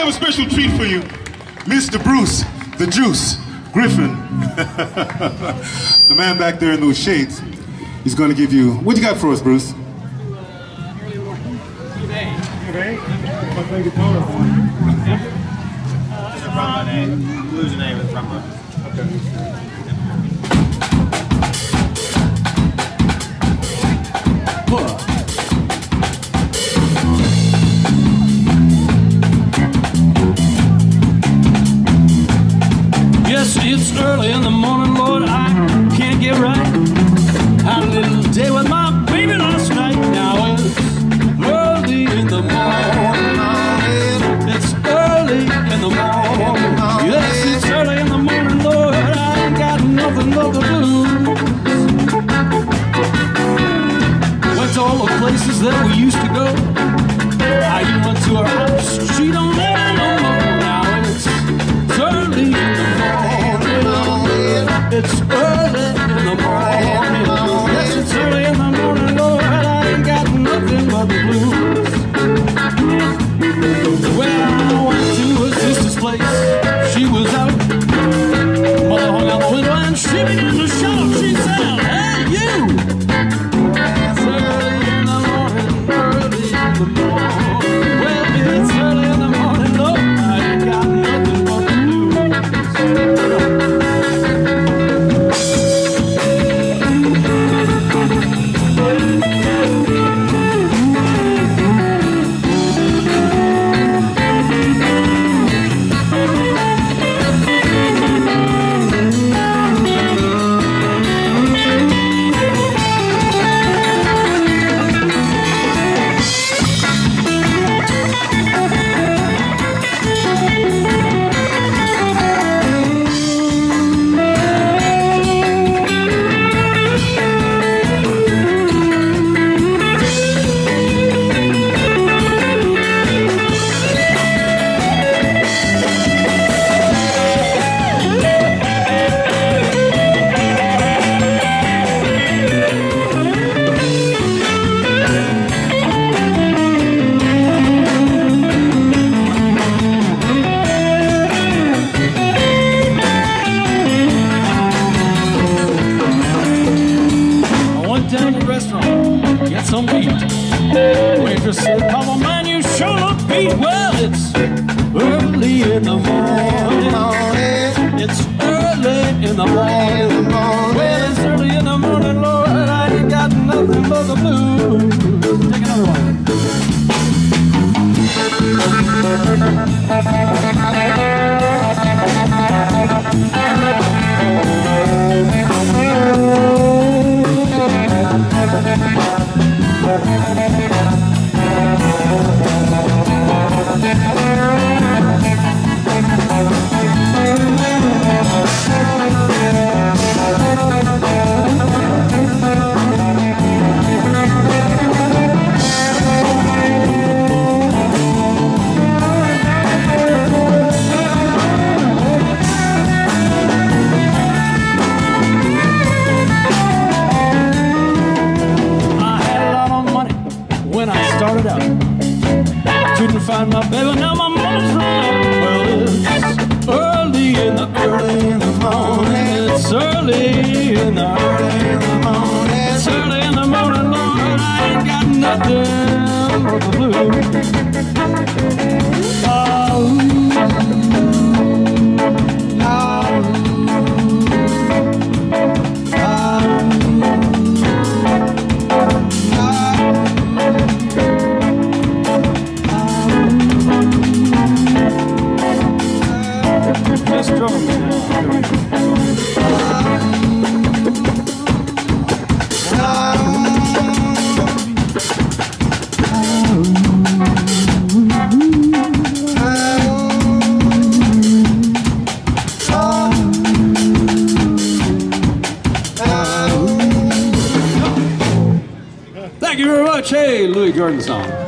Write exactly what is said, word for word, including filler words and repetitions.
have a special treat for you. Mister Bruce, the Juice, Griffin. The man back there in those shades. He's going to give you, what you got for us, Bruce? Lose the name of the rumba. Okay. Yes, it's early in the morning, Lord, I can't get right. Had a little day with my baby last night. Now it's early in the morning. It's early in the morning. Yes, it's early in the morning, Lord, I ain't got nothing but the blues. Went to all the places that we used to go. I even went to her house, she don't live there no more. Now it's, it's early in the morning. It's early in the morning. Yes, it's early in the morning, Lord, I ain't got nothing but the blues. Well, I went to her sister's place, she was out. Mother hung out the window and she began to shout. She said, hey, you! It's early in the morning, early in the morning. Well, it's early in the morning, Lord, I ain't got nothing but the blues. Some beat. Waitress said, come on, man, you sure look beat. Well, it's early in the morning. It's early in the morning. Well, it's early in the morning, Lord, I ain't got nothing but the blues. Take another one. Started out, couldn't find my baby, now my mama's run out. Well, it's early in the early in the morning. It's early in the early in the morning. It's early in the morning, Lord, I ain't got nothing but the blues. Oh, Thank you very much. Hey, Louis Jordan song.